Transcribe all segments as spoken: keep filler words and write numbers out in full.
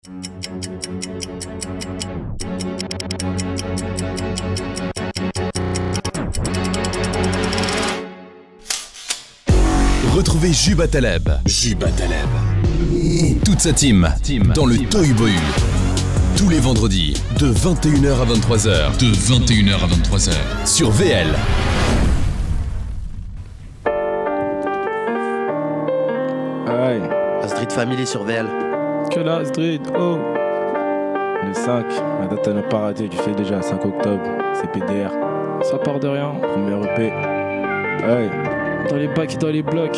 Retrouvez Juba Taleb, Juba Taleb et toute sa team, team dans le Toy Bohu. Tous les vendredis, de vingt et une heures à vingt-trois heures. De vingt et une heures à vingt-trois heures. Sur V L. Aïe. La Street Family sur V L. Que la Street, oh. Le cinq, la date à ne pas rater, tu fais déjà, cinq octobre, c'est P D R. Ça part de rien. Premier E P. Aïe. Dans les bacs et dans les blocs.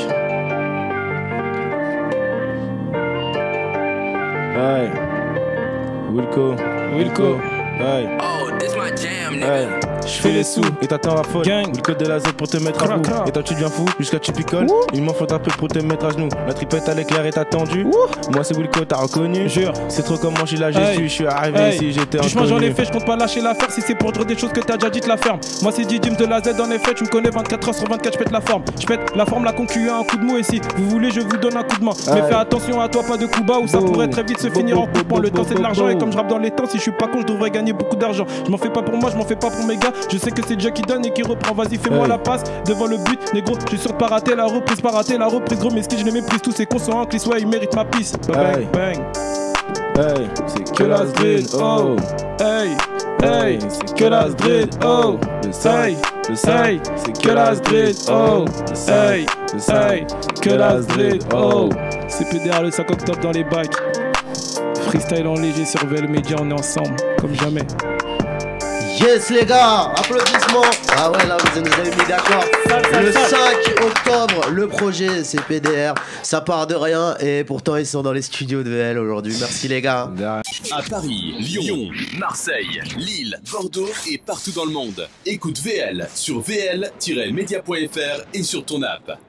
Aïe. Wilco. Wilco. Aïe. Oh, this my jam, nigga. Aïe. Je fais les sous et t'attends la folle. Gang. Wilco de la Z pour te mettre à Cra, bout. cra. Et toi tu deviens fou jusqu'à tu picoles. Il m'en faut un peu pour te mettre à genoux. La tripette à l'éclair est attendue. Moi c'est Wilco, t'as reconnu. Jure. C'est trop comment je suis là, je Hey. suis. Je suis arrivé Hey. ici, j'étais Du chemin j'en ai inconnu. fait, je compte pas lâcher l'affaire. Si c'est pour dire des choses que t'as déjà dites, la ferme. Moi c'est Didim de la Z en effet, tu me connais vingt-quatre heures sur vingt-quatre, je pète la forme. Je pète la forme, la concu à un coup de mou. Et si vous voulez, je vous donne un coup de main. Mais Hey. fais attention à toi, pas de coup bas ou ça Boum. pourrait très vite se Boum, finir en boum, coupant. boum, Le temps boum, c'est de l'argent et boum. comme je rappe dans les temps, si je suis pas con, je devrais gagner beaucoup d'argent. Je m'en fais pas pour moi, je m'en fais pas pour mes gars. Je sais que c'est Dieu qui donne et qui reprend. Vas-y, fais-moi Hey. la passe devant le but, négro. Je suis sûr de pas rater la reprise, pas rater la reprise. Gros, mais ce qui je les méprise tous ces consonants, que soit ils méritent ma pisse. Bang, Hey. bang. Hey, c'est que la Street, oh. Hey, hey, c'est que la Street, oh. Le cinq, Hey, le cinq, hey, c'est que la Street, oh. Le cinq, Hey, le cinq, hey, que la Street, oh. C'est P D R le cinq octobre dans les bacs. Freestyle en léger sur V L Media, on est ensemble, comme jamais. Yes les gars, applaudissements. Ah ouais là vous nous avez mis d'accord. Le cinq octobre, le projet c'est P D R. Ça part de rien et pourtant ils sont dans les studios de V L aujourd'hui. Merci les gars. À Paris, Lyon, Marseille, Lille, Bordeaux et partout dans le monde. Écoute V L sur V L tiret media point F R et sur ton app.